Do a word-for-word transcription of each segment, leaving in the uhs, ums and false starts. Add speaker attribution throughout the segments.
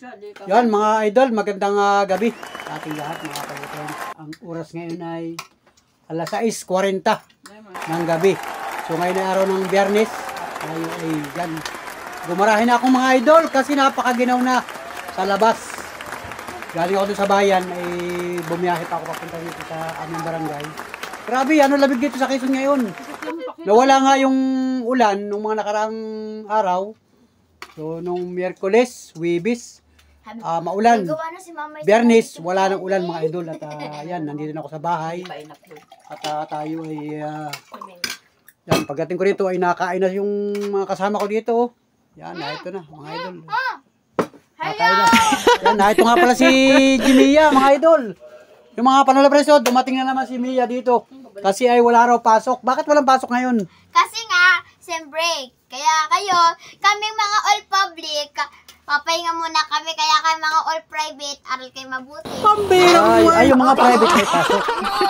Speaker 1: Yan mga idol, magandang uh, gabi sa ating lahat mga kabutan. Ang oras ngayon ay alas sais kwarenta ng gabi. So ngayon ay araw ng Biyernes. Ay, ay yan. Gumarahin na akong mga idol kasi napakaginaw na sa labas. Galing ako doon sa bayan, ay bumiyahe pa ako papunta dito sa aming barangay. Grabe, ano labig dito sa Quezon ngayon. Nawala nga yung ulan nung mga nakaraang araw. So nung Miyerkules, Huwebes, uh, maulan. Biyernes, wala nang ulan mga idol. At uh, yan, nandito na ako sa bahay. At uh, tayo ay uh, yan, pagdating ko dito ay nakain na yung mga kasama ko dito. Yan, na ito na mga idol. Nakain na. Yan, na ito nga pala si Jimia mga idol. Yung mga panalapreso, dumating na naman si Mia dito. Kasi ay wala raw pasok. Bakit walang pasok ngayon?
Speaker 2: Kasi nga, sem break. Kaya kayo, kaming mga all public, papahinga muna kami. Kaya kayo mga all private, aral kayo mabuti.
Speaker 1: Pambira ay, ay, yung mga private may pasok.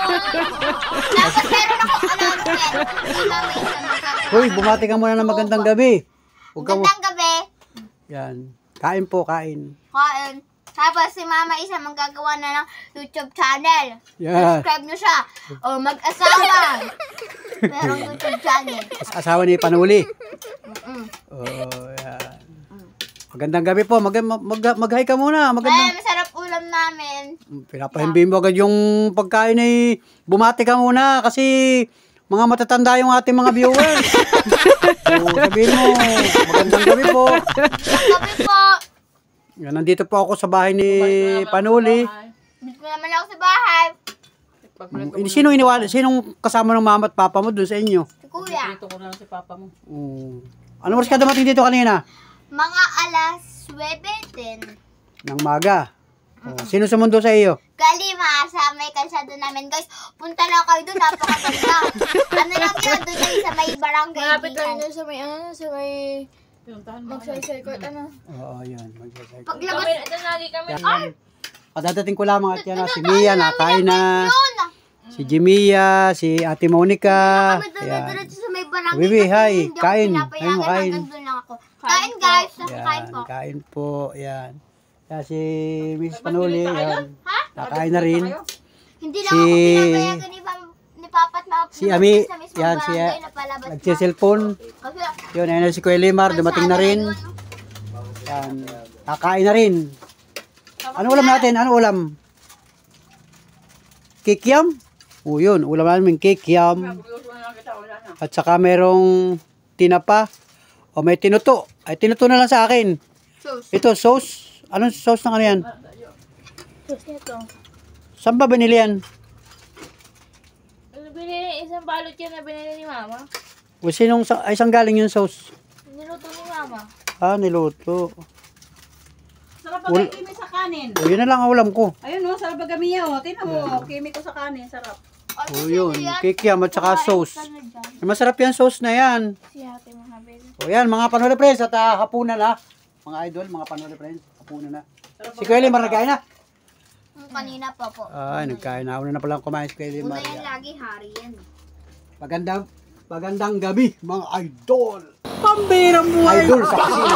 Speaker 2: Tapos meron ako announcement. Hindi mama isa magkakaroon.
Speaker 1: Hoy, bumati ka muna ng magandang gabi. Huwag ka mo.
Speaker 2: Magandang gabi.
Speaker 1: Yan. Kain po, kain.
Speaker 2: Kain. Tapos si Mama Isa manggagawa na ng YouTube channel.
Speaker 1: Yeah.
Speaker 2: Subscribe nyo siya. O mag-asawa. Merong YouTube channel.
Speaker 1: Asawa ni Panuli.
Speaker 2: Mm -mm.
Speaker 1: Oh, yan. Magandang gabi po. Mag mag mag-hi ka muna. Magandang.
Speaker 2: Ay, masarap ulam namin.
Speaker 1: Pinapahimbing mo agad yung pagkain ay bumati ka muna kasi mga matatanda yung ating mga viewers. So, sabihin mo, magandang gabi po.
Speaker 2: Gabi po.
Speaker 1: Yan, nandito po ako sa bahay ni Panuli.
Speaker 2: Dito naman ako sa bahay.
Speaker 1: Sino iniwala? Sinong kasama ng mama at papa mo doon sa inyo?
Speaker 2: Si Kuya.
Speaker 3: Dito ko lang si papa mo.
Speaker 1: Oh. Ano oras ka dumating dito kanina?
Speaker 2: Mga alas nuwebe ten.
Speaker 1: Ng maga. Oh. Sino sumundo sa iyo?
Speaker 2: Kalima, sa may kalsado namin. Guys, punta lang kayo doon. Napakaganda. Ano lang yun? Doon lang sa may barangay.
Speaker 4: Malapit lang yun sa may ano, sa may magsaysay ko. Ano?
Speaker 1: Oo, yan. Magsasay ko.
Speaker 2: Paglabas.
Speaker 4: Kami, ito lagi kami.
Speaker 1: Yan. Padadating ko lamang at yan na si Mia, nakain na.
Speaker 2: Yun.
Speaker 1: Si Jimia, si Ate Monica.
Speaker 2: Kami doon
Speaker 1: Yan.
Speaker 2: diretso sa may barangay.
Speaker 1: Bibi,
Speaker 2: kasi
Speaker 1: hi.
Speaker 2: hindi ako
Speaker 1: Kain.
Speaker 2: pinapayagan,
Speaker 1: Ayun mo, kain.
Speaker 2: hanggang doon lang ako. Kain guys. Kain
Speaker 1: Yan,
Speaker 2: po.
Speaker 1: kain po. Yan. Yan si Miss Panuli. Yan.
Speaker 2: Ha?
Speaker 1: Nakain na rin.
Speaker 2: Hindi lang
Speaker 1: Si-
Speaker 2: ako pinapayagan ni, Pam- ni Papa at Mama.
Speaker 1: Si Ami,
Speaker 2: sa mismong
Speaker 1: yan, si
Speaker 2: barangay na palabas na.
Speaker 1: nagsiselfon.
Speaker 2: Kasi,
Speaker 1: Yun, ayun na si Kuya Limar, dumating na rin. Yan. Nakain na rin. Ano ulam natin? Ano ulam? Kikiam? O yun, ulam namin kikiam. At saka merong tinapa. O may tinuto. Ay, tinuto na lang sa akin.
Speaker 2: Sauce.
Speaker 1: Ito, sauce. Anong sauce ng ano yan?
Speaker 4: Tapos nito.
Speaker 1: Saan ba binili yan?
Speaker 4: Ano binili? Isang balot yan na binili ni Mama.
Speaker 1: O sinong, sa- ay, saan galing yung sauce?
Speaker 4: Niluto ni Mama.
Speaker 1: Ah, niluto.
Speaker 3: Sarap
Speaker 1: Ul-
Speaker 3: pag kimi sa kanin.
Speaker 1: O, yun na lang ang ulam ko.
Speaker 3: Ayun no, sarap pag gamiya oh. Tingnan mo, kimi ko sa kanin, sarap.
Speaker 1: O yun, kikiam at saka sauce. Ay, masarap yan sauce na yan.
Speaker 4: Si ate mga baby.
Speaker 1: O yan, mga panahon friends at uh, hapunan na. Mga idol, mga panahon friends, hapunan na. Si Kuya Limar nagkain na?
Speaker 2: Mm, Kanina pa po.
Speaker 1: Ay, nagkain na. Una na palang kumain si Kuya Limar.
Speaker 2: Una yan lagi, hari yan.
Speaker 1: Magandang, magandang gabi, mga idol. Pambirang buhay. Idol sa kasino.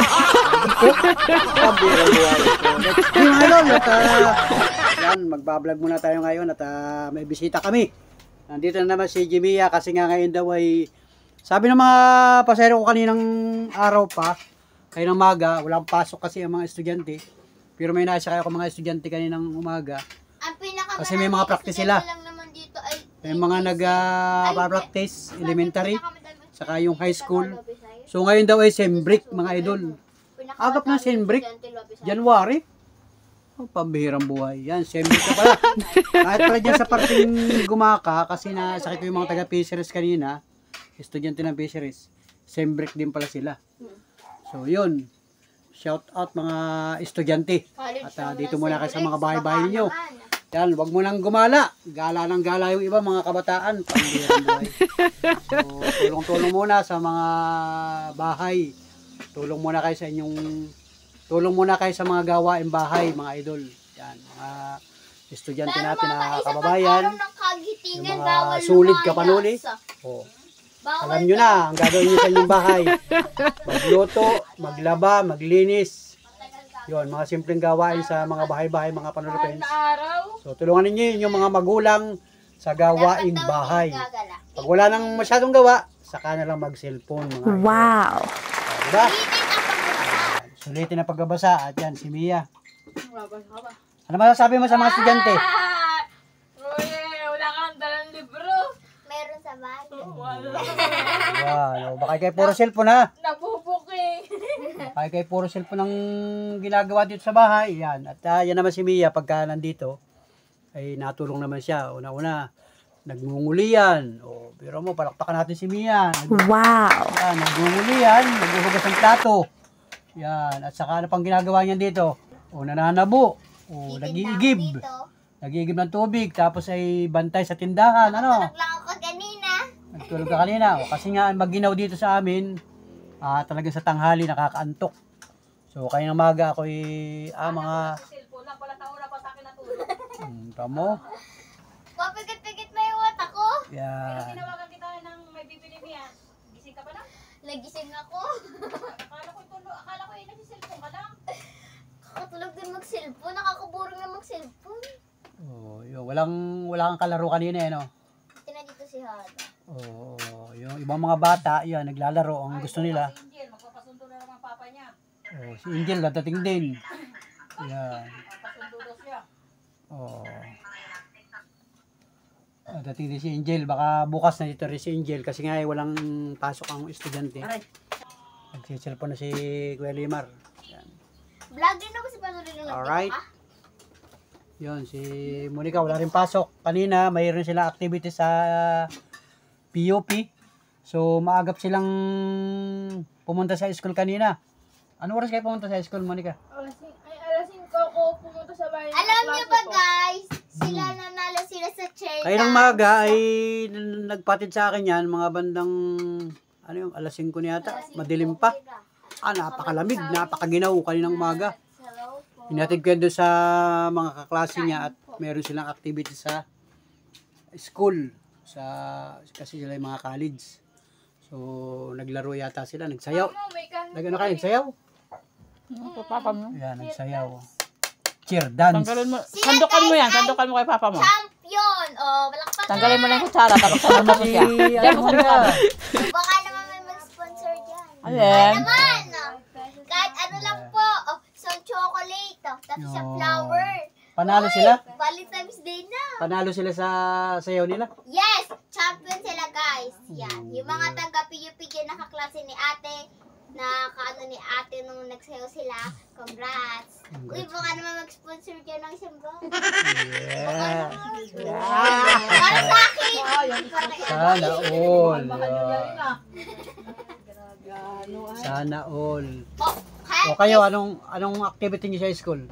Speaker 1: Pambirang buhay. Hey, mga idol, at uh, yan, magbablog muna tayo ngayon at uh, may bisita kami. Nandito na naman si Jimia kasi nga ngayon daw ay, sabi ng mga pasero ko kaninang araw pa, kayo ng maga, walang pasok kasi ang mga estudyante. Pero may nasakay ako mga estudyante kaninang umaga.
Speaker 2: Ang pinaka
Speaker 1: Kasi may mga practice sila.
Speaker 2: lang naman dito ay
Speaker 1: May mga nag-practice, elementary, saka yung high school. So ngayon daw ay sem break mga idol. Agap na sem break, January. Oh, pambihirang buhay. Yan, sem break ka pala. Kahit pala dyan sa parting gumaka, kasi nasakit ko yung mga taga-fisheries kanina, estudyante ng fisheries, sem break din pala sila. So yun, shout out mga estudyante. At uh, dito muna kayo sa mga bahay-bahay niyo. Yan, wag mo nang gumala. Gala ng gala yung iba mga kabataan. Pambihirang buhay. So, tulong-tulong muna sa mga bahay. Tulong muna kayo sa inyong tulong muna kayo sa mga gawaing bahay, mga idol. Yan, mga estudyante natin na kababayan. Yung mga sulit kapanuli. Oh. Alam nyo na, ang gagawin nyo sa inyong bahay. Magluto, maglaba, maglinis. Yun, mga simpleng gawain sa mga bahay-bahay, mga panulipens.
Speaker 4: Na araw.
Speaker 1: So, tulungan ninyo yung mga magulang sa gawaing
Speaker 2: Dapat daw
Speaker 1: bahay.
Speaker 2: hindi gagala.
Speaker 1: Pag wala nang masyadong gawa, saka na lang mag-cellphone. Mga wow! Diba?
Speaker 2: Ulitin
Speaker 1: Sulitin
Speaker 2: ang pagbabasa.
Speaker 1: ang pagbabasa. At yan, si Mia.
Speaker 4: Babasa ka ba?
Speaker 1: Ano masasabi mo sa mga estudyante?
Speaker 4: Ah! Uy, wala kang dalang libro.
Speaker 2: Meron sa bahay.
Speaker 4: Wala.
Speaker 1: Wow, baka kayo puro cellphone ha.
Speaker 4: Napupuking.
Speaker 1: Baka kayo puro cellphone ang ginagawa dito sa bahay. Yan. At uh, yan naman si Mia pagka nandito, ay natulong naman siya. Una-una, nagmungulian. O, pero mo, palakpakan natin si Mia. Nag-
Speaker 5: Wow!
Speaker 1: yan, nagmungulian, naghuhugas ng plato. Yan. At saka ano pang ginagawa niya dito? O, nananabo. O, nag-iigib.
Speaker 2: Dito.
Speaker 1: Nag-iigib ng tubig. Tapos ay bantay sa tindahan. Ano?
Speaker 2: Tulog lang ako kanina.
Speaker 1: Nagtulog ka kanina. O, kasi nga, maginaw dito sa amin, ah, talaga sa tanghali, nakakaantok. So, kaya ng maga ako ah, mga...
Speaker 3: Cellphone lang pala taon na pa sa akin natulog.
Speaker 1: Hmm, tamo.
Speaker 2: Papigit-pigit na yung mata ko.
Speaker 1: Yan.
Speaker 3: Tinawagan kita ng may bibili niya. Gising ka pa lang?
Speaker 2: Nagising ako.
Speaker 3: Akala ko ito, akala ko eh, nagsiselfone ka lang.
Speaker 2: Kakatulog din mag-cellphone. Nakakaboring na mag-cellphone.
Speaker 1: Oh, yun. Walang, wala kang kalaro kanina eh, no?
Speaker 2: Tina dito si Hana.
Speaker 1: Oo, oh, yung ibang mga bata, yan, naglalaro. Ang gusto nila.
Speaker 3: Si Angel, magpapasundo na naman papa niya.
Speaker 1: Oh, si Angel, dadating din. Yan.
Speaker 3: Pasundo daw siya.
Speaker 1: Oh. Ah, dating din si Angel. Baka bukas na dito rin si Angel kasi nga eh, walang pasok ang estudyante. Nagsiselfon na si Kuya Limar. Yan.
Speaker 2: Vlog din ako si Panuloy nung
Speaker 1: Alright.
Speaker 2: nagtito ka.
Speaker 1: Yun, si Monica wala rin pasok. Kanina, mayroon sila activity sa P O P. So, maagap silang pumunta sa school kanina. Ano oras kayo pumunta sa school, Monica?
Speaker 4: Alasing, ay alasing ko ako pumunta sa bahay. ng
Speaker 2: Alam niyo
Speaker 4: kaklase
Speaker 2: ba
Speaker 4: ko.
Speaker 2: guys, sila nanalo sila sa chair
Speaker 1: Kayo ng maga ay n- nagpatid sa akin yan, mga bandang, ano yung, alas singko na yata, madilim pa. Ah, napakalamig, napakaginaw kaninang umaga. Hinatid ko yan doon sa mga kaklase niya at meron silang activity sa school. Sa, kasi sila yung mga college. So, naglaro yata sila, nagsayaw.
Speaker 4: Ano, may kan-
Speaker 1: Nagano kayo, nagsayaw?
Speaker 5: Papa mo.
Speaker 1: Yan, nagsayaw. Cheer dance.
Speaker 5: Tanggalin mo. Sandukan mo yan. Sandukan mo kay papa mo.
Speaker 2: Champion! Oh, malakpakan!
Speaker 5: Tanggalin mo lang yung kutsara. Tapos sandukan mo
Speaker 1: Si,
Speaker 5: siya.
Speaker 1: ano mo na?
Speaker 2: Baka naman may mag-sponsor dyan.
Speaker 5: Ayan.
Speaker 2: Naman! Oh. Kahit ano lang po. Oh, some chocolate. Oh, tapos sa
Speaker 1: Yo.
Speaker 2: flower.
Speaker 1: Panalo sila?
Speaker 2: Valentine's Day na.
Speaker 1: Panalo sila sa sayaw nila?
Speaker 2: Yes! Champion sila guys. Yan. Yung mga taga-P U P dyan nakaklase ni ate, na kaano ni ate nung nagsayaw sila. Congrats. Uy, baka naman mag-sponsor dyan ng isang bang.
Speaker 1: Yeah.
Speaker 2: Para sa akin! Para kay
Speaker 1: Sana all.
Speaker 3: Baka nyo yan ah.
Speaker 1: Sana all.
Speaker 2: Oh, kahit
Speaker 1: O kayo, anong anong activity niyo sa school?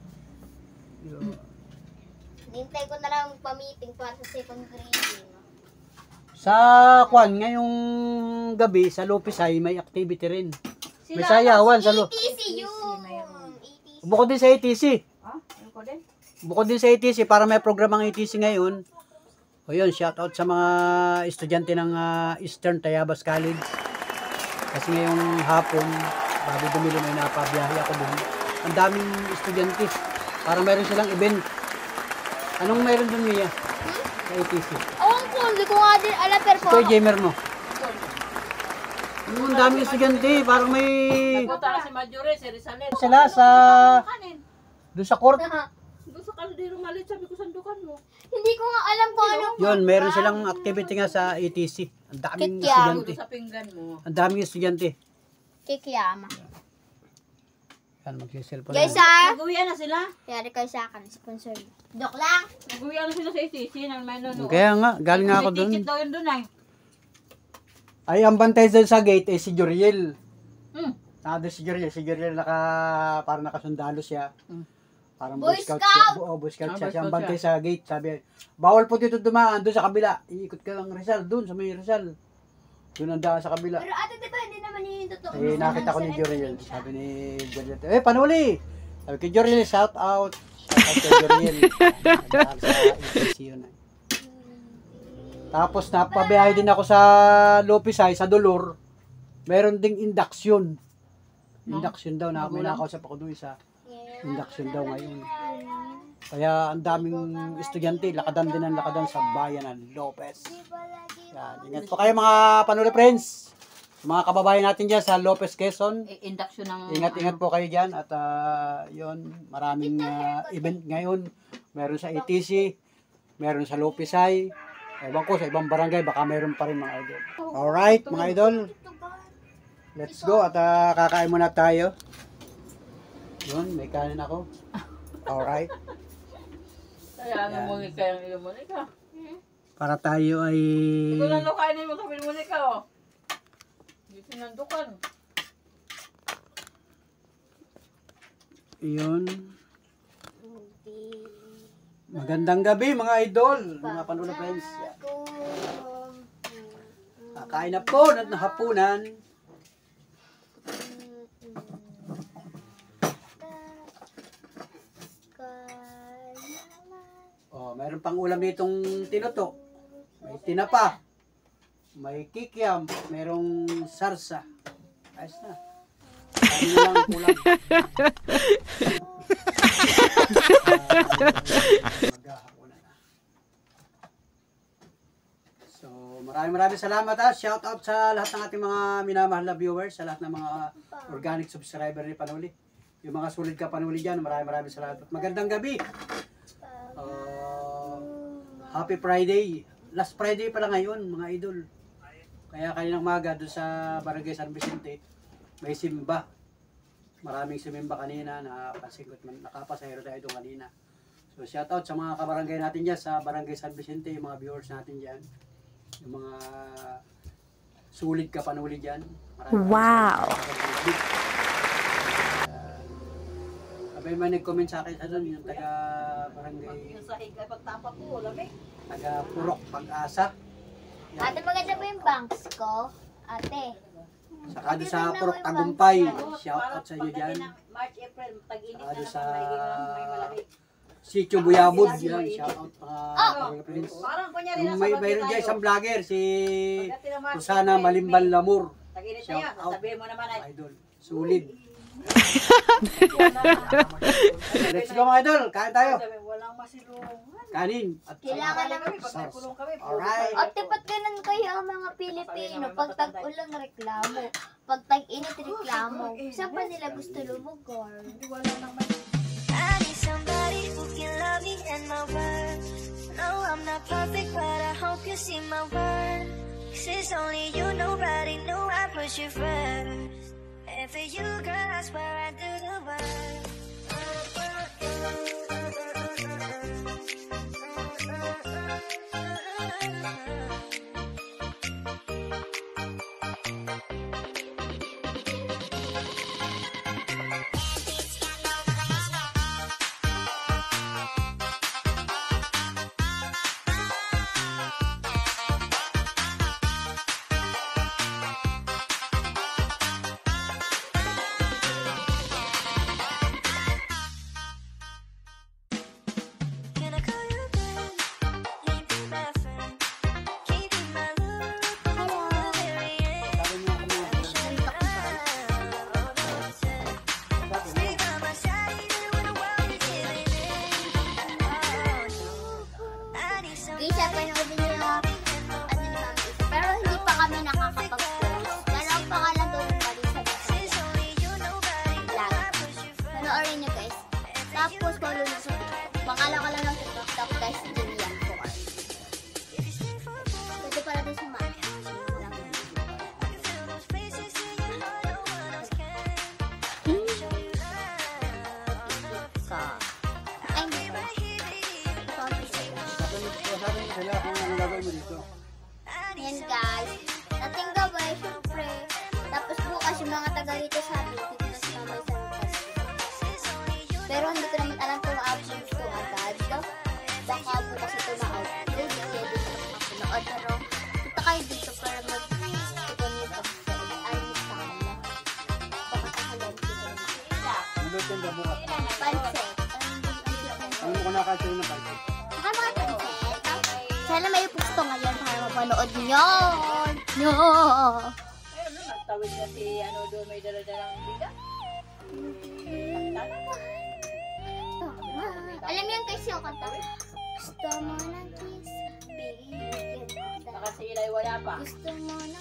Speaker 2: Nintay ko na lang pa-meeting para sa second grading.
Speaker 1: Sa kwan, ngayong gabi, sa Lopisay, may activity rin. May sayawan sa Lo.
Speaker 2: A T C yun! A T C.
Speaker 1: Bukod din sa A T C.
Speaker 3: Ha? Ano ko din?
Speaker 1: Bukod din sa A T C, para may programang A T C ngayon. O yun, shout out sa mga estudyante ng ah, Eastern Tayabas College. Kasi ngayong hapon, bago dumili may napabiyahe ako doon. Ang daming estudyante. Para mayroon silang event. Anong mayroon doon, Mia? Sa A T C.
Speaker 2: Ewan ko, hindi ko nga din alam pero po.
Speaker 1: Ito yung gamer mo. Ang daming estudyante. Parang may...
Speaker 3: Punta ka si Marjorie, si Rizalel.
Speaker 1: Sila sa...
Speaker 3: Kanin.
Speaker 1: Doon sa court.
Speaker 3: Doon sa kaldero malit, sabi ko sandukan mo.
Speaker 2: Hindi ko nga alam kung ano.
Speaker 1: Yun, meron silang activity nga sa A T C. Ang daming
Speaker 2: Kikyam.
Speaker 1: estudyante.
Speaker 3: Doon sa pinggan mo.
Speaker 1: Ang daming estudyante.
Speaker 2: Kikiyama.
Speaker 1: Yan, magsiselfon
Speaker 2: Guys
Speaker 1: na.
Speaker 2: ah!
Speaker 3: Nag-uwian na sila.
Speaker 2: Yari kayo sa akin, sponsor. Dok lang.
Speaker 3: Nag-uwian na sila sa A T C ng may nanonood.
Speaker 1: Kaya nga, galing nga ako
Speaker 3: May
Speaker 1: doon.
Speaker 3: ticket daw yun doon ay.
Speaker 1: Ay, ang bantay doon sa gate ay si Joriel.
Speaker 3: Hmm.
Speaker 1: Nado si Joriel. Si Joriel naka, parang nakasundalo siya. Parang
Speaker 2: Boy
Speaker 1: Boy Scout,
Speaker 2: Scout!
Speaker 1: siya. Oh, Boy Scout
Speaker 3: Ah,
Speaker 1: siya.
Speaker 3: Boy
Speaker 1: Siya ang
Speaker 3: Scout
Speaker 1: bantay sa gate. Sabi, bawal po dito dumaan doon sa kabila. Iikot ka lang Rizal, doon sa may Rizal. Doon ang daan sa kabila.
Speaker 2: Pero ate, di ba hindi naman yun yung totoo?
Speaker 1: Eh, nakita ko ni Joriel. Sabi ni Joriel, eh, panuli! Sabi kay Joriel, shout out. Shout out kay Joriel. Nagdaan sa A T C yun. eh. Tapos, napabiyahe din ako sa Lopisay, sa Dolor. Meron ding induction. Induction daw, na may nakausap ako doon isa. Induction daw ngayon. Kaya ang daming estudyante, lakadan din ang lakadan sa bayan ng Lopez. Yan, ingat po kayo mga Panuli Friends. Mga kababayan natin dyan sa Lopez, Quezon.
Speaker 5: Eh, induction ng...
Speaker 1: Ingat-ingat po kayo dyan. At uh, yun, maraming uh, event ngayon. Meron sa A T C, meron sa Lopezay. Ewan ko, sa ibang barangay, baka meron pa rin mga idol. Alright, mga idol. Let's go at uh, kakain muna tayo. Yun, may kanin ako. Alright.
Speaker 5: Kaya ang Monica yung ilo Monica.
Speaker 1: Para tayo ay...
Speaker 5: Ito lang daw kainin mo kami Monica, oh. Hindi sinandukan.
Speaker 1: Yun. Magandang gabi mga idol, mga Panuli Friends. Yan. Kakain na po at nahapunan. Oh, meron pang ulam ditong tinuto. May tinapa. May kikiam, merong sarsa. Ayos na. Ano lang kulang. Maghahapunan na. So, maraming maraming salamat ha. Shout out sa lahat ng ating mga minamahal na viewers, sa lahat ng mga organic subscriber ni Panuli. Yung mga sulit ka Panuli dyan, maraming maraming salamat. Magandang gabi. Uh, happy Friday. Last Friday pala ngayon, mga idol. Kaya kaninang maga doon sa Barangay San Vicente, may simba. Maraming simimba kanina, nakapansin ko, nakapasahero tayo doon kanina. So shout out sa mga kabarangay natin dyan sa Barangay San Vicente, yung mga viewers natin dyan. Yung mga sulit ka Panuli dyan. Maraming wow! Abay man nag-comment sa akin sa doon, yung taga barangay,
Speaker 3: Yung sa higay pagtapa ko, lamig.
Speaker 1: taga Purok, Pag-asa. Yan.
Speaker 2: Ate, maganda ba yung banks ko? Ate.
Speaker 1: Saka doon sa Purok Tagumpay, shout out sa inyo dyan.
Speaker 3: March, April, tag-init
Speaker 1: Saka
Speaker 3: na
Speaker 1: doon sa
Speaker 3: naman, may malamig.
Speaker 1: Sitio Buyabod, yan, shout out mga Panuli Friends.
Speaker 3: Parang kunyari
Speaker 1: Yung
Speaker 3: nasa
Speaker 1: may
Speaker 3: bagay
Speaker 1: mayroon dyan
Speaker 3: tayo.
Speaker 1: isang vlogger, si
Speaker 3: Pagdating ng March,
Speaker 1: Susana
Speaker 3: April,
Speaker 1: Malimban
Speaker 3: May,
Speaker 1: Lamur.
Speaker 3: Tag-init na
Speaker 1: Shout
Speaker 3: yan,
Speaker 1: out.
Speaker 3: sabihin mo naman ay,
Speaker 1: Idol, sulit. Let's go mga idol, kain tayo.
Speaker 3: sabi, walang masilungan.
Speaker 1: Kanin. At
Speaker 2: Kailangan
Speaker 3: Kaya
Speaker 2: na.
Speaker 3: kami, pag nagkulong kami,
Speaker 1: Alright.
Speaker 2: Ate, ba't ganun kayo ang mga Pilipino? Pag tag-ulang reklamo, pag tag-init reklamo, saan pa nila gusto lumugor?
Speaker 3: wala nang may
Speaker 6: I need somebody who can love me and my worth. No, I'm not perfect, but I hope you see my worth. 'Cause it's only you, nobody knew I put you first. And for you, girl, I swear I do the work. Can I call you back? Can you be my friend? Can you be my love? Hello. Very end.
Speaker 1: sabi mo ako mga
Speaker 6: Stay by my side even when the world is giving in. Oh, I need somebody
Speaker 2: Isa, panoodin nyo yung ano ni Mami. Pero hindi pa kami nakakapag-post. Dalawang pangalan doon pa rin sa Bisaya.
Speaker 6: It's only you, nobody knew I put you first.
Speaker 2: Panoorin nyo guys. Tapos follow nyo sa TikTok. Pangalan ko lang ng TikTok guys, Julian Four.
Speaker 6: If you stay for a moment,
Speaker 2: Pwede pala din si Mami.
Speaker 6: I can feel those places in your heart no one else can. Show you love.
Speaker 2: Ka. Ay, hindi
Speaker 6: Be
Speaker 2: pa.
Speaker 6: right here, baby.
Speaker 2: Sorry sa'yo.
Speaker 1: sabi mo sabi mo sila kung anong gagawin mo dito.
Speaker 2: Yan guys. Dating gawin, syempre. Tapos bukas yung mga taga rito sabi, dito na si Mama sa Lucas. Pero hindi ko naman alam kung ma-upload ko agad. Baka bukas ito ma-upload. Hindi pwede ko makapanood. Pero punta kayo dito para mag-ipon ako sa alis sa kanila. Pagkakahalan ko doon.
Speaker 1: Ano ba itong gabukat?
Speaker 2: Pansit.
Speaker 1: Ano mo ko nakasya na pansit?
Speaker 2: Saka mga pansit. Sana may gusto ngayon para mapanood nyo. Nyo.
Speaker 3: Ayun, no, nagtawid na si ano doon, may dala-dalang biga.
Speaker 5: pa.
Speaker 2: Gusto mo na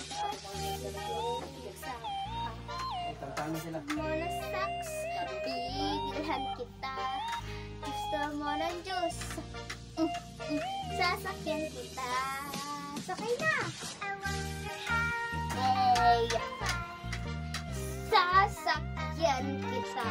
Speaker 1: Tantang sila.
Speaker 2: mo na socks, bibilhan kita. Gusto mo ng juice, mm, mm, sasakyan kita. Sakay na! Hey! Sasakyan kita.